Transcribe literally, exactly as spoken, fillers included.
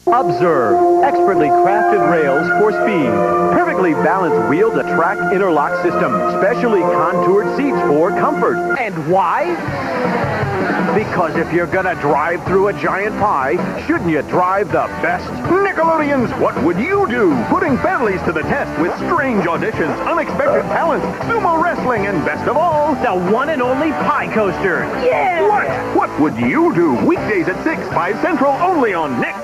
Observe expertly crafted rails for speed, perfectly balanced wheel-to-track interlock system, specially contoured seats for comfort. And why? Because if you're gonna drive through a giant pie, shouldn't you drive the best? Nickelodeons, what would you do? Putting families to the test with strange auditions, unexpected talents, sumo wrestling, and best of all, The one and only Pie Coaster. what? What would you do? Weekdays at six, five Central, only on Nick.